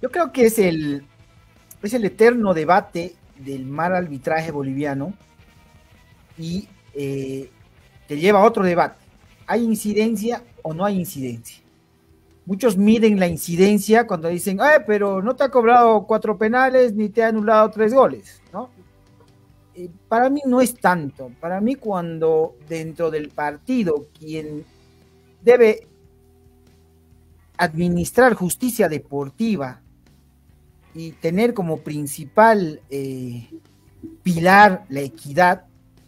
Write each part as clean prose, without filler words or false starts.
Yo creo que es el eterno debate del mal arbitraje boliviano y te lleva a otro debate. ¿Hay incidencia o no hay incidencia? Muchos miden la incidencia cuando dicen, pero no te ha cobrado 4 penales ni te ha anulado 3 goles, ¿no? Para mí no es tanto. Para mí, cuando dentro del partido quien debe administrar justicia deportiva y tener como principal pilar la equidad,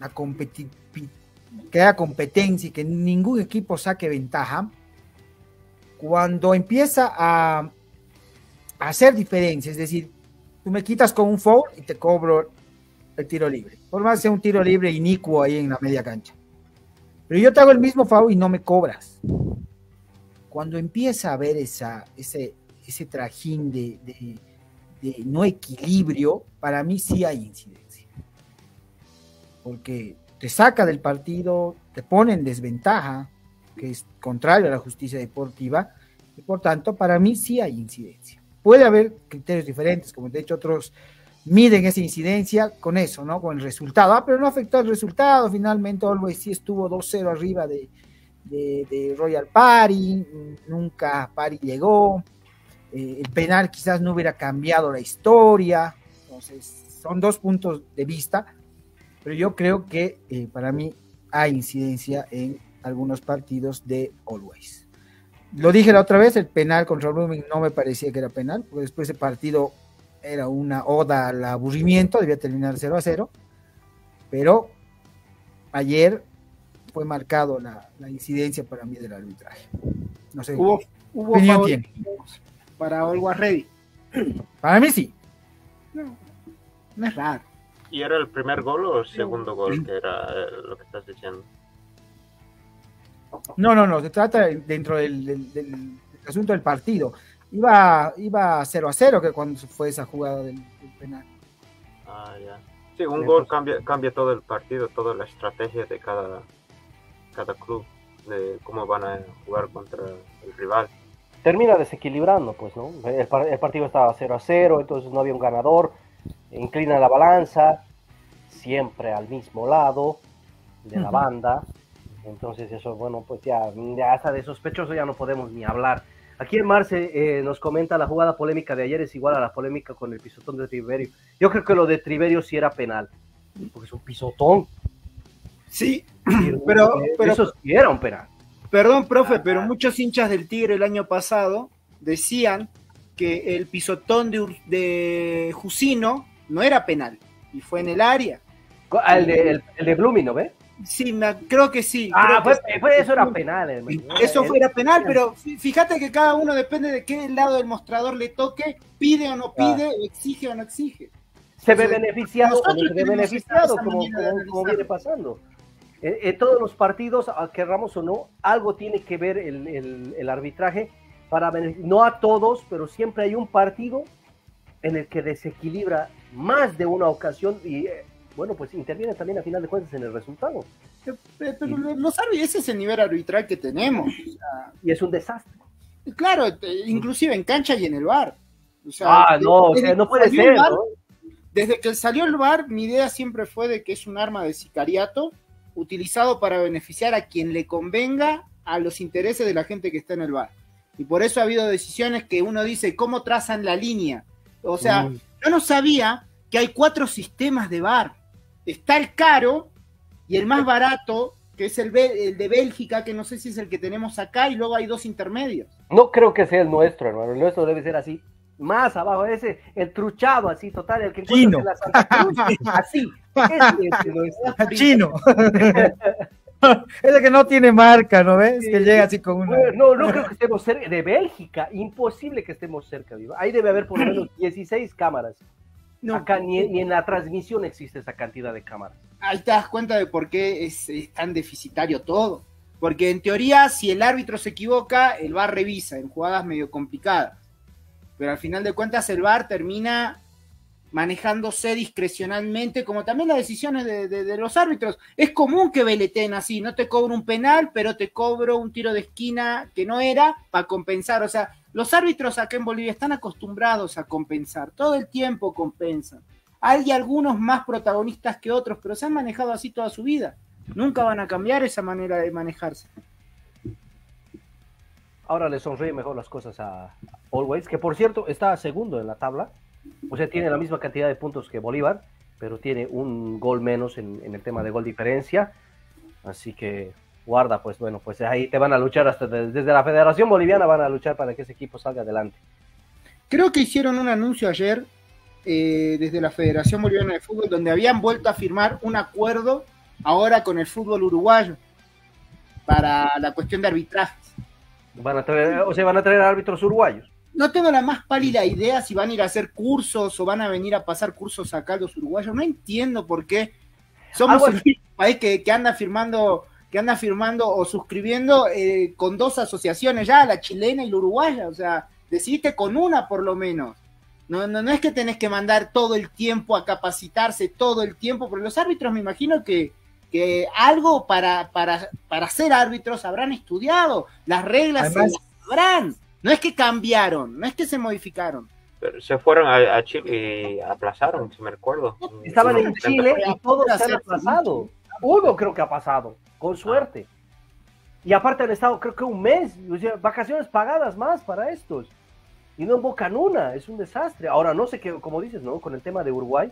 que haya competencia y que ningún equipo saque ventaja, cuando empieza a hacer diferencia, es decir, tú me quitas con un foul y te cobro el tiro libre, por más que sea un tiro libre inicuo ahí en la media cancha, pero yo te hago el mismo foul y no me cobras. Cuando empieza a haber ese trajín de no equilibrio, para mí sí hay incidencia, porque te saca del partido, te pone en desventaja, que es contrario a la justicia deportiva, y por tanto para mí sí hay incidencia. Puede haber criterios diferentes, como de hecho otros miden esa incidencia con eso, ¿no? Con el resultado, pero no afectó el resultado, finalmente Always sí estuvo 2-0 arriba de Royal Pari, nunca Pari llegó, el penal quizás no hubiera cambiado la historia, entonces son 2 puntos de vista, pero yo creo que para mí hay incidencia en algunos partidos de Always. Lo dije la otra vez, el penal contra Blooming no me parecía que era penal, porque después ese partido era una oda al aburrimiento, debía terminar 0-0, pero ayer fue marcado la incidencia para mí del arbitraje. No sé, hubo opinión tiene. Para Always Ready. Para mí sí. No es raro. ¿Y era el primer gol o el segundo gol que era lo que estás diciendo? No, se trata dentro del asunto del partido. Iba 0-0 que cuando fue esa jugada del penal. Ah, ya. Sí, un gol cambia todo el partido, toda la estrategia de cada club, de cómo van a jugar contra el rival. Termina desequilibrando, pues, ¿no? El partido estaba 0-0, entonces no había un ganador, inclina la balanza, siempre al mismo lado de la banda, entonces eso, bueno, pues ya hasta de sospechoso ya no podemos ni hablar. Aquí en Marce nos comenta: la jugada polémica de ayer es igual a la polémica con el pisotón de Triverio. Yo creo que lo de Triverio sí era penal, porque es un pisotón. Sí, pero eso sí era un penal. Perdón, profe, pero muchos hinchas del Tigre el año pasado decían que el pisotón de Jusino no era penal y fue en el área. El de Blooming, ¿no ve? Sí, creo que sí. Eso era penal. Eso fuera penal, pero fíjate que cada uno depende de qué lado del mostrador le toque, pide o no pide, exige o no exige. Se ve beneficiado o no se ve beneficiado, como viene pasando. En todos los partidos, querramos o no, algo tiene que ver el arbitraje para no a todos, pero siempre hay un partido en el que desequilibra más de una ocasión y bueno, pues interviene también a final de cuentas en el resultado. Pero los árbitros, ese es el nivel arbitral que tenemos. O sea, y es un desastre. Claro, inclusive en cancha y en el VAR. O sea, no puede ser, VAR, ¿no? Desde que salió el VAR, mi idea siempre fue de que es un arma de sicariato utilizado para beneficiar a quien le convenga a los intereses de la gente que está en el VAR. Y por eso ha habido decisiones que uno dice, ¿cómo trazan la línea? O sea, yo no sabía que hay 4 sistemas de VAR. Está el caro y el más barato, que es el de Bélgica, que no sé si es el que tenemos acá, y luego hay 2 intermedios. No creo que sea el nuestro, hermano. El nuestro debe ser así, más abajo, ese, el truchado, así, total, el que encuentra en la Santa Cruz, así. Chino. Ese que no tiene marca, ¿no ves? Que llega así con una... No creo que estemos cerca de Bélgica, imposible que estemos cerca, ¿viva? Ahí debe haber por lo menos 16 cámaras. No, acá ni en la transmisión existe esa cantidad de cámaras. Ahí te das cuenta de por qué es tan deficitario todo. Porque en teoría, si el árbitro se equivoca, el VAR revisa en jugadas medio complicadas. Pero al final de cuentas el VAR termina manejándose discrecionalmente, como también las decisiones de los árbitros. Es común que veleteen así, no te cobro un penal, pero te cobro un tiro de esquina que no era para compensar. O sea, los árbitros acá en Bolivia están acostumbrados a compensar, todo el tiempo compensan. Hay algunos más protagonistas que otros, pero se han manejado así toda su vida. Nunca van a cambiar esa manera de manejarse. Ahora le sonríe mejor las cosas a Always, que por cierto está segundo en la tabla. O sea, tiene la misma cantidad de puntos que Bolívar, pero tiene un gol menos en el tema de gol diferencia. Así que guarda, pues bueno, pues ahí te van a luchar hasta desde la Federación Boliviana van a luchar para que ese equipo salga adelante. Creo que hicieron un anuncio ayer desde la Federación Boliviana de Fútbol donde habían vuelto a firmar un acuerdo ahora con el fútbol uruguayo para la cuestión de arbitrajes. Van a traer árbitros uruguayos. No tengo la más pálida idea si van a ir a hacer cursos o van a venir a pasar cursos acá los uruguayos. No entiendo por qué somos el país que anda firmando o suscribiendo con dos asociaciones ya, la chilena y la uruguaya. O sea, decidiste con una por lo menos. No es que tenés que mandar todo el tiempo a capacitarse todo el tiempo, porque los árbitros me imagino que algo para ser árbitros habrán estudiado, las reglas además, se sabrán. No es que cambiaron, no es que se modificaron. Pero se fueron a Chile y aplazaron, si me recuerdo. Estaban en Chile y todos se han aplazado. Uno creo que ha pasado, con suerte. Y aparte han estado creo que un mes, o sea, vacaciones pagadas más para estos. Y no invocan una, es un desastre. Ahora no sé qué, como dices, ¿no? Con el tema de Uruguay.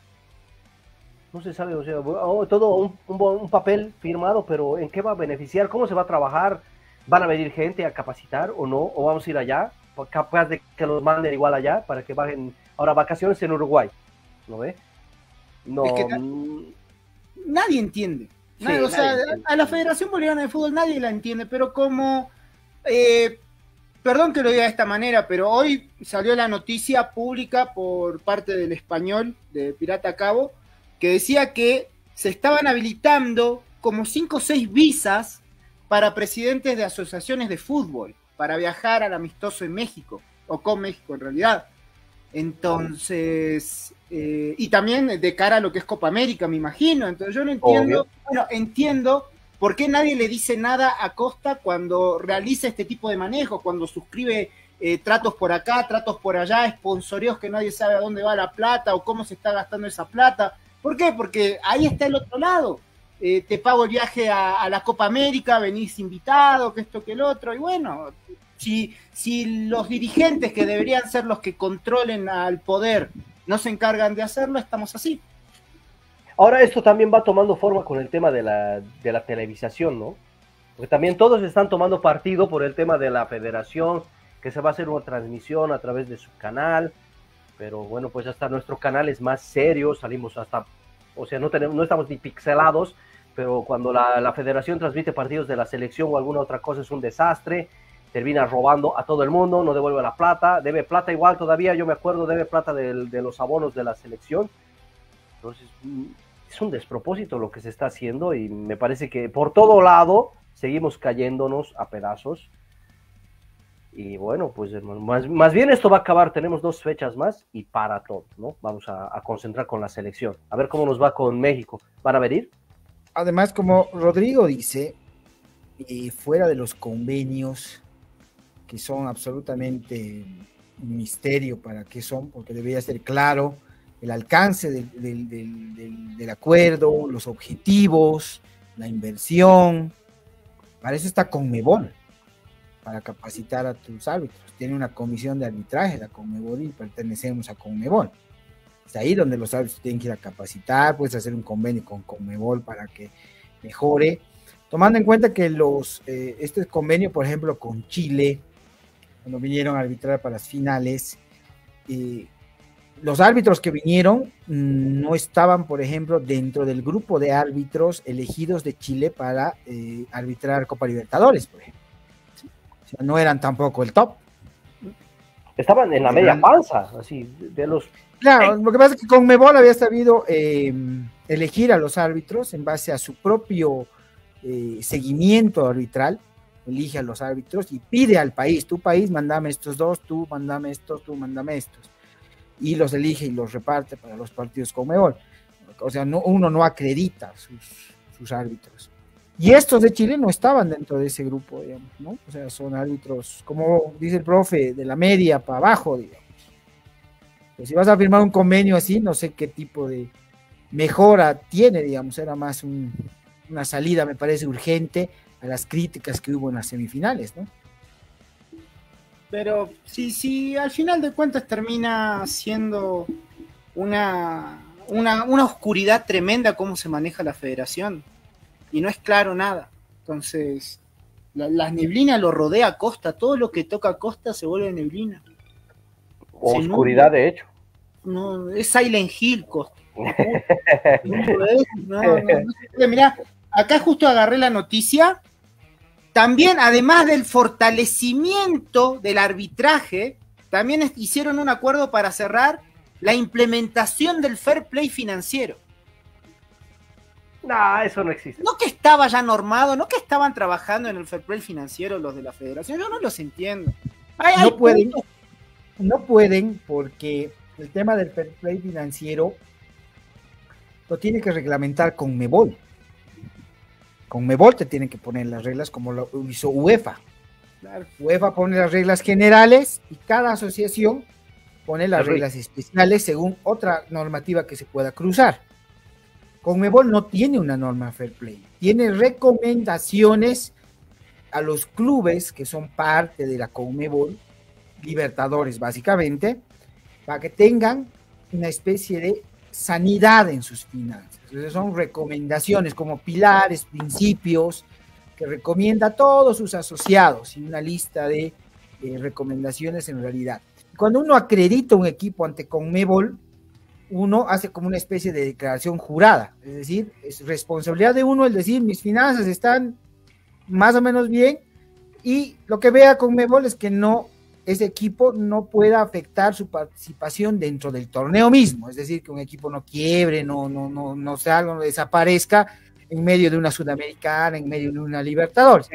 No se sabe, o sea, todo un papel firmado, pero ¿en qué va a beneficiar? ¿Cómo se va a trabajar? ¿Van a venir gente a capacitar o no? ¿O vamos a ir allá? Capaz de que los manden igual allá para que bajen ahora vacaciones en Uruguay. ¿No ve? No. Es que nadie entiende. Nadie, sí, o sea, entiende. A la Federación Boliviana de Fútbol nadie la entiende, pero como... perdón que lo diga de esta manera, pero hoy salió la noticia pública por parte del Español, de Pirata Cabo, que decía que se estaban habilitando como 5 o 6 visas para presidentes de asociaciones de fútbol, para viajar al amistoso en México, o con México en realidad. Entonces, y también de cara a lo que es Copa América, me imagino. Entonces yo no entiendo, bueno, entiendo por qué nadie le dice nada a Costa cuando realiza este tipo de manejo, cuando suscribe tratos por acá, tratos por allá, sponsoreos que nadie sabe a dónde va la plata o cómo se está gastando esa plata. ¿Por qué? Porque ahí está el otro lado. Te pago el viaje a la Copa América, venís invitado, que esto, que el otro, y bueno, si los dirigentes que deberían ser los que controlen al poder no se encargan de hacerlo, estamos así. Ahora esto también va tomando forma con el tema de la televisación, ¿no? Porque también todos están tomando partido por el tema de la federación, que se va a hacer una transmisión a través de su canal, pero bueno, pues hasta nuestro canal es más serio, salimos hasta, o sea, no estamos ni pixelados, pero cuando la federación transmite partidos de la selección o alguna otra cosa es un desastre, termina robando a todo el mundo, no devuelve la plata, debe plata igual todavía, yo me acuerdo, debe plata de los abonos de la selección. Entonces es un despropósito lo que se está haciendo y me parece que por todo lado seguimos cayéndonos a pedazos. Y bueno, pues más bien esto va a acabar, tenemos 2 fechas más y para todo, ¿no? Vamos a concentrar con la selección, a ver cómo nos va con México. ¿Van a venir? Además, como Rodrigo dice, fuera de los convenios, que son absolutamente un misterio para qué son, porque debería ser claro el alcance del acuerdo, los objetivos, la inversión. Para eso está Conmebol, para capacitar a tus árbitros. Tiene una comisión de arbitraje, la Conmebol, y pertenecemos a Conmebol. Es ahí donde los árbitros tienen que ir a capacitar, puedes hacer un convenio con Conmebol para que mejore, tomando en cuenta que este convenio, por ejemplo, con Chile, cuando vinieron a arbitrar para las finales, los árbitros que vinieron no estaban, por ejemplo, dentro del grupo de árbitros elegidos de Chile para arbitrar Copa Libertadores, por ejemplo. O sea, no eran tampoco el top. Estaban en la media panza, así, de los... Claro, lo que pasa es que Conmebol había sabido elegir a los árbitros en base a su propio seguimiento arbitral, elige a los árbitros y pide al país, tu país, mándame estos 2, tú mándame estos, tú mándame estos. y los elige y los reparte para los partidos Conmebol. O sea, uno no acredita sus árbitros. Y estos de Chile no estaban dentro de ese grupo, digamos, ¿no? O sea, son árbitros, como dice el profe, de la media para abajo, digamos. Pues si vas a firmar un convenio así, no sé qué tipo de mejora tiene, digamos, era más una salida, me parece, urgente a las críticas que hubo en las semifinales, ¿no? Pero si al final de cuentas termina siendo una oscuridad tremenda cómo se maneja la federación, y no es claro nada. Entonces, la neblina lo rodea a Costa, todo lo que toca a Costa se vuelve neblina. Oscuridad, de hecho. No, es Silent Hill, Costa. No. Mirá, acá justo agarré la noticia. También, además del fortalecimiento del arbitraje, también hicieron un acuerdo para cerrar la implementación del fair play financiero. No, eso no existe. No que estaba ya normado, no que estaban trabajando en el fair play financiero los de la federación, yo no los entiendo. No pueden porque el tema del fair play financiero lo tiene que reglamentar Conmebol. Conmebol te tiene que poner las reglas como lo hizo UEFA. Claro. UEFA pone las reglas generales y cada asociación pone las reglas especiales según otra normativa que se pueda cruzar. Conmebol no tiene una norma fair play, tiene recomendaciones a los clubes que son parte de la Conmebol, Libertadores básicamente, para que tengan una especie de sanidad en sus finanzas. Entonces son recomendaciones como pilares, principios, que recomienda a todos sus asociados y una lista de recomendaciones en realidad. Cuando uno acredita un equipo ante Conmebol, uno hace como una especie de declaración jurada, es decir, es responsabilidad de uno el decir mis finanzas están más o menos bien y lo que vea Conmebol es que ese equipo no pueda afectar su participación dentro del torneo mismo, es decir, que un equipo no quiebre, no salga, no desaparezca en medio de una Sudamericana, en medio de una Libertadores.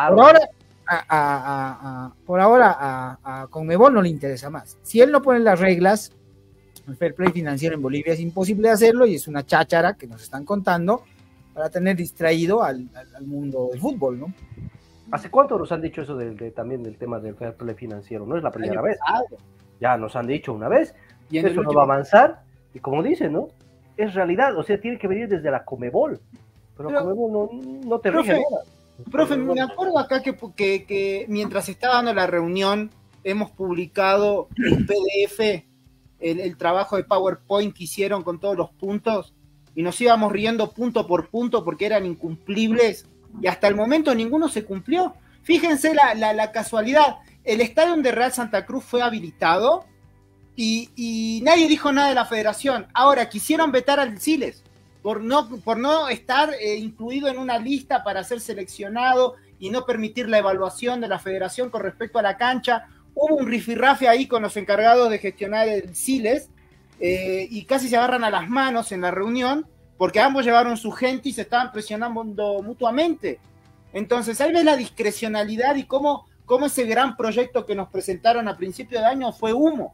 Por ahora a Conmebol no le interesa más. Si él no pone las reglas, el fair play financiero en Bolivia es imposible hacerlo y es una cháchara que nos están contando para tener distraído al mundo del fútbol, ¿no? ¿Hace cuánto nos han dicho eso también del tema del fair play financiero? No es la primera vez. Ya nos han dicho una vez, y eso no va a avanzar, y como dicen, ¿no? Es realidad, o sea, tiene que venir desde la Conmebol, pero Conmebol no te rige nada. Profe, me acuerdo acá que mientras estaba dando la reunión, hemos publicado en PDF el trabajo de PowerPoint que hicieron con todos los puntos, y nos íbamos riendo punto por punto porque eran incumplibles, y hasta el momento ninguno se cumplió. Fíjense la casualidad, el estadio de Real Santa Cruz fue habilitado y nadie dijo nada de la federación. Ahora quisieron vetar al Siles por no estar incluido en una lista para ser seleccionado y no permitir la evaluación de la federación con respecto a la cancha. Hubo un rifirrafe ahí con los encargados de gestionar el Siles y casi se agarran a las manos en la reunión porque ambos llevaron su gente y se estaban presionando mutuamente. Entonces ahí ves la discrecionalidad y cómo ese gran proyecto que nos presentaron a principio de año fue humo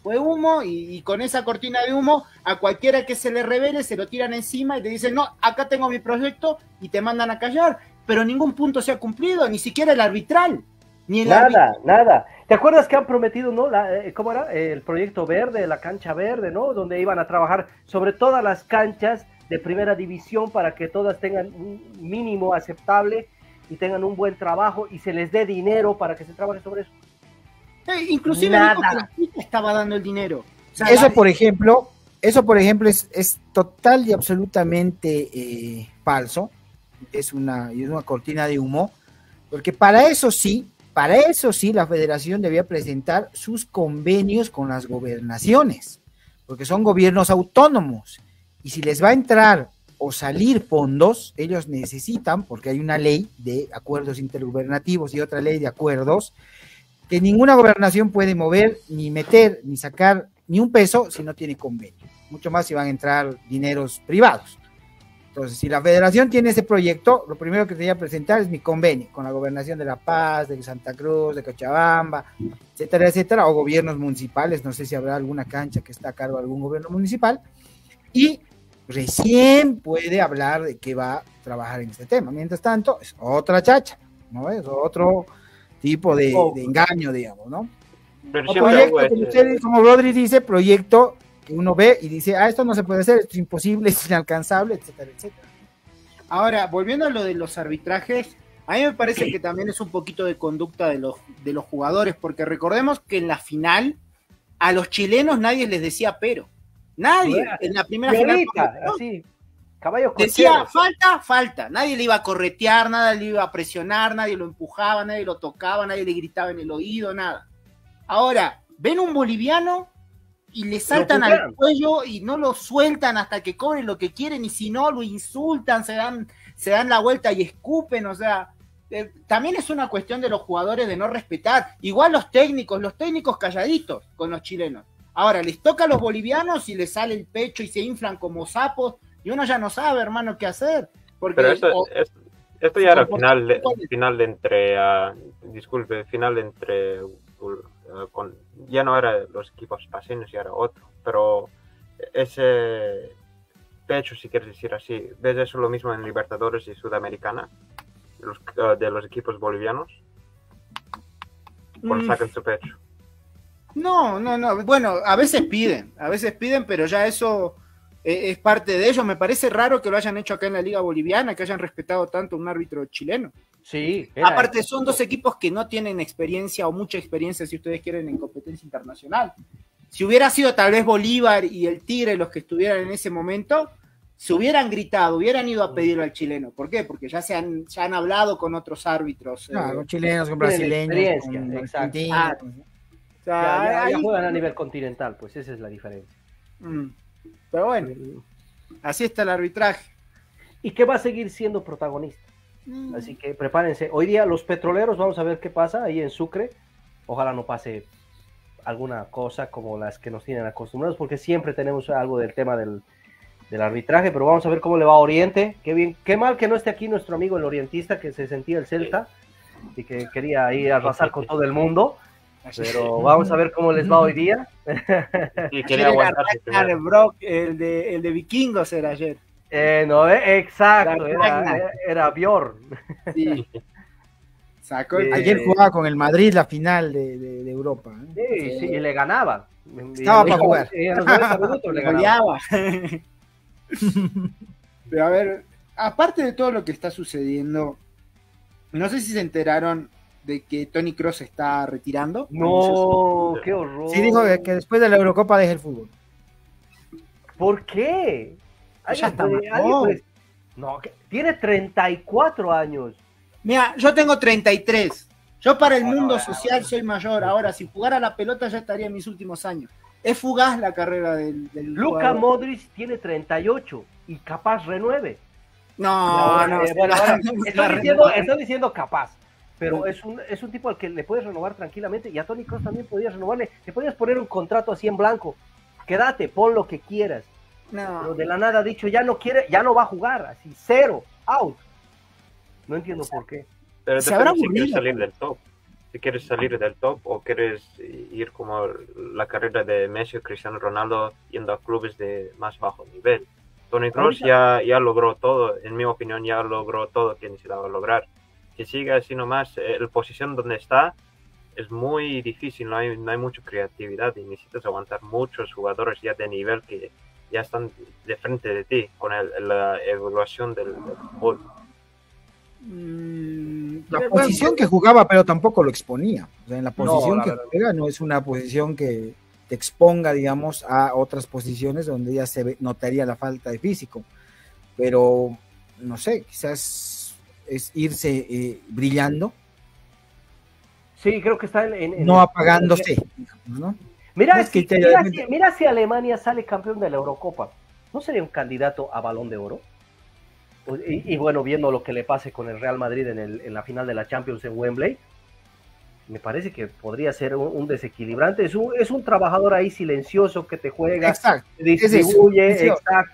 y con esa cortina de humo a cualquiera que se le revele se lo tiran encima y te dicen, no, acá tengo mi proyecto y te mandan a callar, pero ningún punto se ha cumplido, ni siquiera el arbitral. Nada. ¿Te acuerdas que han prometido, no? ¿Cómo era? El proyecto verde, la cancha verde, ¿no? Donde iban a trabajar sobre todas las canchas de primera división para que todas tengan un mínimo aceptable y tengan un buen trabajo y se les dé dinero para que se trabaje sobre eso. Inclusive dijo que la FIFA estaba dando el dinero. O sea, eso, por ejemplo, es total y absolutamente falso. Es una cortina de humo, porque para eso sí, la federación debía presentar sus convenios con las gobernaciones, porque son gobiernos autónomos, y si les va a entrar o salir fondos, ellos necesitan, porque hay una ley de acuerdos intergubernativos y otra ley de acuerdos, que ninguna gobernación puede mover, ni meter, ni sacar ni un peso si no tiene convenio, mucho más si van a entrar dineros privados. Entonces, si la federación tiene ese proyecto, lo primero que debería presentar es mi convenio con la gobernación de La Paz, de Santa Cruz, de Cochabamba, etcétera, etcétera, o gobiernos municipales, no sé si habrá alguna cancha que está a cargo de algún gobierno municipal, y recién puede hablar de que va a trabajar en este tema. Mientras tanto, es otra chacha, ¿no? Es otro tipo de engaño, digamos, ¿no? Pero O siempre proyecto, hubo como, usted, como Rodri dice, proyecto que uno ve y dice, esto no se puede hacer, esto es imposible, es inalcanzable, etcétera, etcétera. Ahora, volviendo a lo de los arbitrajes, a mí me parece que también es un poquito de conducta de los jugadores, porque recordemos que en la final a los chilenos nadie les decía pero. Nadie. En la primera final así, caballo decía falta. Nadie le iba a corretear, nada le iba a presionar, nadie lo empujaba, nadie lo tocaba, nadie le gritaba en el oído, nada. Ahora, ven un boliviano y le saltan al cuello y no lo sueltan hasta que cobren lo que quieren, y si no lo insultan, se dan la vuelta y escupen. O sea, también es una cuestión de los jugadores de no respetar. Igual los técnicos calladitos con los chilenos. Ahora les toca a los bolivianos y les sale el pecho y se inflan como sapos, y uno ya no sabe, hermano, qué hacer. Porque, pero esto ya era final de entre ya no era los equipos paseños, ya era otro, pero ese pecho, si quieres decir así, ves eso lo mismo en Libertadores y Sudamericana, de los equipos bolivianos, cuando sacan su pecho. No, bueno, a veces piden, pero ya eso es parte de ellos. Me parece raro que lo hayan hecho acá en la Liga Boliviana, que hayan respetado tanto a un árbitro chileno. Sí. Aparte, son dos equipos que no tienen experiencia o mucha experiencia, si ustedes quieren, en competencia internacional. Si hubiera sido tal vez Bolívar y el Tigre los que estuvieran en ese momento, se hubieran gritado, hubieran ido a pedirlo al chileno. ¿Por qué? Porque ya han hablado con otros árbitros. Con chilenos, con brasileños, con argentinos. Ya juegan a nivel continental, pues esa es la diferencia. Pero bueno, así está el arbitraje. Y que va a seguir siendo protagonista. Así que prepárense. Hoy día los petroleros, vamos a ver qué pasa ahí en Sucre. Ojalá no pase alguna cosa como las que nos tienen acostumbrados, porque siempre tenemos algo del tema del arbitraje, pero vamos a ver cómo le va a Oriente. Qué bien, qué mal que no esté aquí nuestro amigo el orientista, que se sentía el Celta y que quería ir a arrasar con todo el mundo. Pero vamos a ver cómo les va hoy día. Y quería aguantarse el Brock, el de Vikingos era ayer. Exacto, era Bjorn. Sí. Ayer jugaba con el Madrid la final de Europa. Sí, y le ganaba. Estaba para jugar. En los 90 minutos le ganaba. Pero a ver, aparte de todo lo que está sucediendo, no sé si se enteraron de que Toni Kroos está retirando. No, qué horror. Sí, dijo que después de la Eurocopa deje el fútbol. ¿Por qué? Ya está. No, tiene 34 años. Mira, yo tengo 33. Yo para el mundo social soy mayor. Ahora, si jugara la pelota ya estaría en mis últimos años. Es fugaz la carrera del Luka Modric tiene 38 y capaz renueve. No. Estoy diciendo capaz. Pero es un tipo al que le puedes renovar tranquilamente, y a Toni Kroos también podías renovarle, le podías poner un contrato así en blanco, quédate, pon lo que quieras. No. Pero de la nada ha dicho, ya no va a jugar, así, 0, out. No entiendo por qué. Pero depende si quieres salir del top. Si quieres salir del top o quieres ir como la carrera de Messi o Cristiano Ronaldo, yendo a clubes de más bajo nivel. Toni Kroos ya logró todo, en mi opinión ya logró todo que necesitaba lograr. Si sigue así nomás, la posición donde está es muy difícil, no hay mucha creatividad y necesitas aguantar muchos jugadores ya de nivel que ya están de frente de ti con la evaluación del fútbol. La posición que jugaba, pero tampoco lo exponía. O sea, en la posición que juega no es una posición que te exponga, digamos, a otras posiciones donde ya se notaría la falta de físico. Pero, no sé, quizás es irse brillando. Sí, creo que está no apagándose, ¿no? Mira si Alemania sale campeón de la Eurocopa, ¿no sería un candidato a Balón de Oro? Y bueno, viendo lo que le pase con el Real Madrid en la final de la Champions en Wembley, me parece que podría ser un desequilibrante. Es un trabajador ahí silencioso que te juega, exacto, te distribuye, exacto.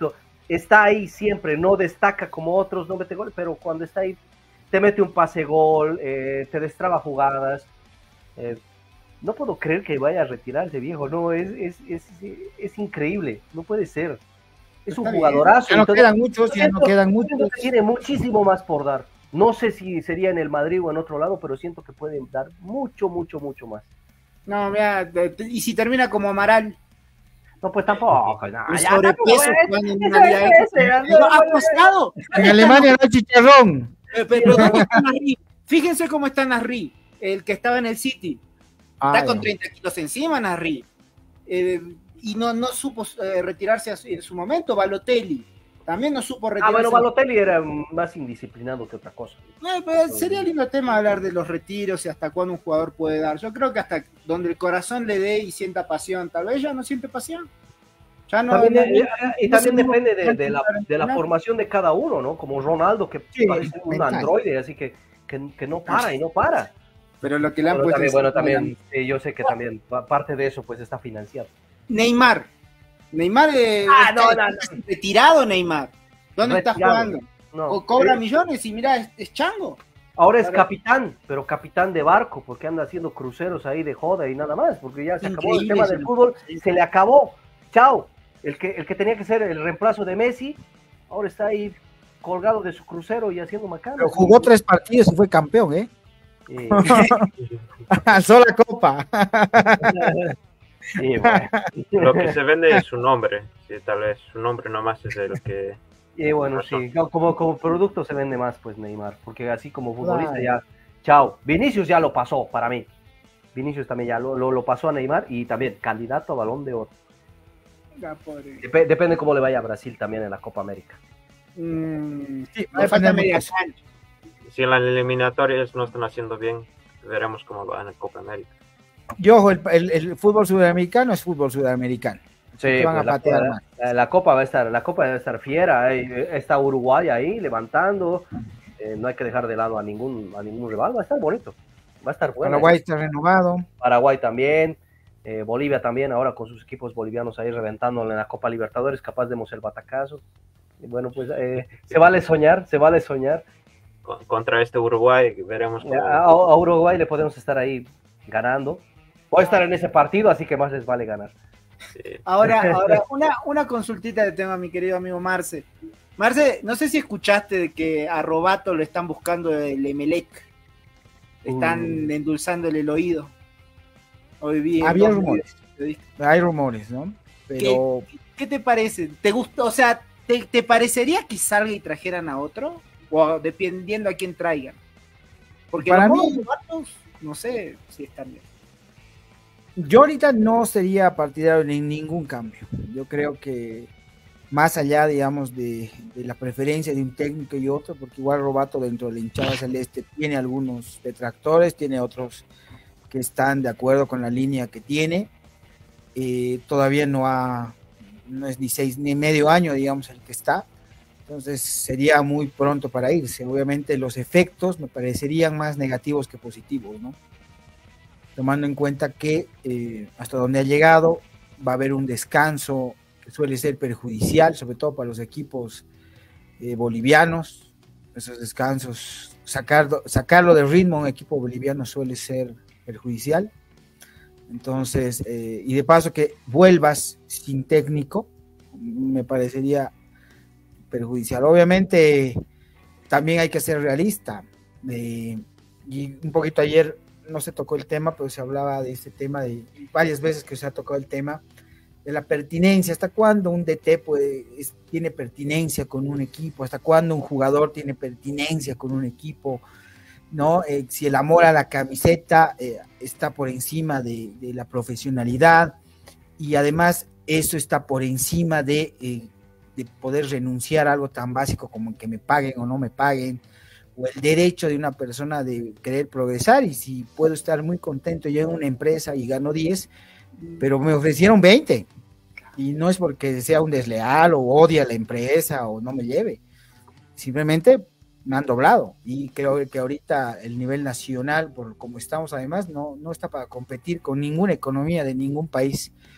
está ahí siempre, no destaca como otros, no mete gol, pero cuando está ahí te mete un pase gol, te destraba jugadas. No puedo creer que vaya a retirarse, viejo, no, es increíble, no puede ser. Es un jugadorazo. Ya no quedan muchos, Tiene muchísimo más por dar. No sé si sería en el Madrid o en otro lado, pero siento que pueden dar mucho más. No, mira, y si termina como Amaral. No, pues tampoco. No, El sobrepeso jugando en una liga ha apostado. En Alemania no hay chicharrón. Pero ¿dónde está Nasri? Fíjense cómo está Nasri, el que estaba en el City. Está con 30 kilos encima, Nasri. Y no supo retirarse en su momento. Balotelli también no supo retirarse. Bueno, Balotelli era más indisciplinado que otra cosa. Pero sería lindo tema hablar de los retiros y hasta cuándo un jugador puede dar. Yo creo que hasta donde el corazón le dé y sienta pasión. Tal vez ya no siente pasión. Ya no, también depende de la formación de cada uno, ¿no? Como Ronaldo, que parece un androide, así que no para y no para. Pero lo que le han puesto... También yo sé que también parte de eso pues está financiado. Neymar está retirado. Neymar, ¿dónde está jugando? No, cobra millones y mira, es chango. Ahora es capitán, pero capitán de barco, porque anda haciendo cruceros ahí de joda y nada más, porque ya se acabó el tema del fútbol, se le acabó, chao. El que tenía que ser el reemplazo de Messi, ahora está ahí colgado de su crucero y haciendo macana. Pero jugó 3 partidos y fue campeón, ¿eh? Alzó la copa. Sí, bueno. Lo que se vende es su nombre, sí, tal vez su nombre nomás es el que... Y bueno, sí, como producto se vende más pues Neymar, porque así como futbolista ya, chao. Vinicius ya lo pasó para mí. Vinicius también ya lo pasó a Neymar y también candidato a Balón de Oro. Depende cómo le vaya a Brasil también en la Copa América. Sí, falta media cancha. Si en las eliminatorias no están haciendo bien, veremos cómo va en la Copa América. Y ojo, el fútbol sudamericano es fútbol sudamericano. Sí, van a patear más. La Copa va a estar fiera. Está Uruguay ahí levantando. No hay que dejar de lado a ningún rival. Va a estar bonito. Va a estar bueno. Paraguay está renovado. Paraguay también. Bolivia también, ahora con sus equipos bolivianos ahí reventándole en la Copa Libertadores, capaz demos el batacazo. Y bueno, pues se vale soñar. Contra este Uruguay, veremos cómo... A Uruguay le podemos estar ahí ganando. Voy a estar en ese partido, así que más les vale ganar. Sí. Ahora una consultita de tema, mi querido amigo Marce. Marce, no sé si escuchaste de que a Robato lo están buscando el Emelec. Están endulzándole el oído. Hoy vi había rumores. Hay rumores, ¿no? Pero... ¿Qué te parece? ¿Te gustó? O sea, ¿te parecería que salga y trajeran a otro? O dependiendo a quién traigan. Porque para los mí, novatos, no sé si están bien. Yo ahorita no sería partidario de ningún cambio. Yo creo que más allá, digamos, de la preferencia de un técnico y otro, porque igual Robato dentro de la hinchada celeste tiene algunos detractores, tiene otros que están de acuerdo con la línea que tiene. Todavía no es ni medio año, digamos, el que está. Entonces sería muy pronto para irse. Obviamente los efectos me parecerían más negativos que positivos, ¿no? Tomando en cuenta que hasta donde ha llegado va a haber un descanso que suele ser perjudicial, sobre todo para los equipos bolivianos. Esos descansos, sacarlo de ritmo a un equipo boliviano suele ser perjudicial. Entonces, y de paso que vuelvas sin técnico, me parecería perjudicial. Obviamente, también hay que ser realista. Y un poquito ayer no se tocó el tema, pero se hablaba de este tema, de varias veces que se ha tocado el tema de la pertinencia. ¿Hasta cuándo un DT tiene pertinencia con un equipo? ¿Hasta cuándo un jugador tiene pertinencia con un equipo? ¿No? Si el amor a la camiseta está por encima de la profesionalidad, y además eso está por encima de poder renunciar a algo tan básico como que me paguen o no me paguen, o el derecho de una persona de querer progresar. Y si puedo estar muy contento yo en una empresa y gano 10, pero me ofrecieron 20, y no es porque sea un desleal o odie a la empresa o no me lleve, simplemente me han doblado. Y creo que ahorita el nivel nacional, por como estamos además, no está para competir con ninguna economía de ningún país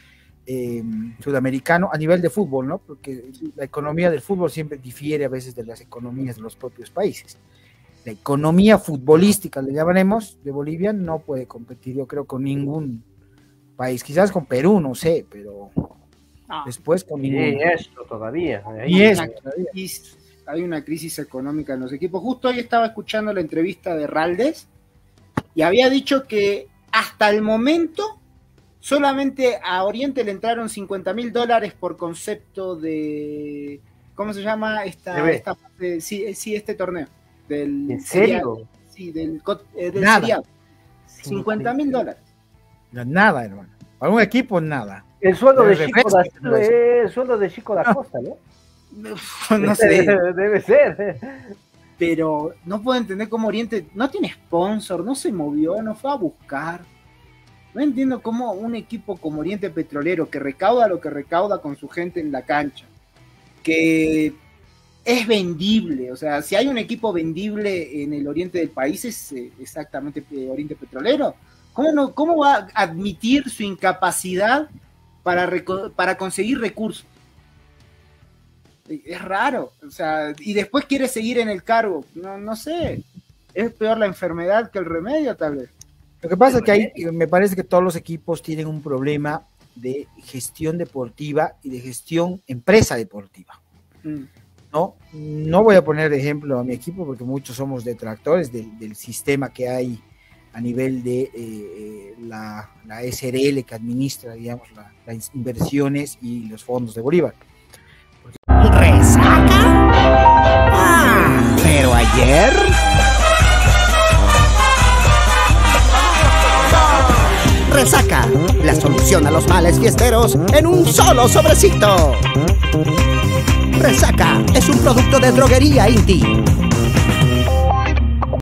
sudamericano a nivel de fútbol, ¿no? Porque la economía del fútbol siempre difiere a veces de las economías de los propios países. La economía futbolística, le llamaremos, de Bolivia no puede competir, yo creo, con ningún país, quizás con Perú, no sé, pero después con ningún. Y esto todavía. Hay una crisis económica en los equipos. Justo hoy estaba escuchando la entrevista de Raldes y había dicho que hasta el momento solamente a Oriente le entraron $50.000 por concepto de, ¿cómo se llama? Este torneo. ¿En serio? Sí, del nada. seriado. $50.000. Nada, hermano. Para un equipo, nada. El sueldo de Chico da Costa, ¿no? No sé. Debe ser. Pero no puedo entender cómo Oriente no tiene sponsor, no se movió, no fue a buscar. No entiendo cómo un equipo como Oriente Petrolero, que recauda lo que recauda con su gente en la cancha, que es vendible, o sea, si hay un equipo vendible en el oriente del país es exactamente Oriente Petrolero. ¿Cómo va a admitir su incapacidad para conseguir recursos? Es raro, o sea, y después quiere seguir en el cargo, no sé, es peor la enfermedad que el remedio, tal vez. Lo que pasa es que ahí me parece que todos los equipos tienen un problema de gestión deportiva y de gestión empresa deportiva. No voy a poner de ejemplo a mi equipo porque muchos somos detractores del sistema que hay a nivel de la SRL que administra, digamos, las inversiones y los fondos de Bolívar. ¿Resaca? Pero ayer... Resaca, la solución a los males fiesteros en un solo sobrecito. Resaca es un producto de droguería Inti.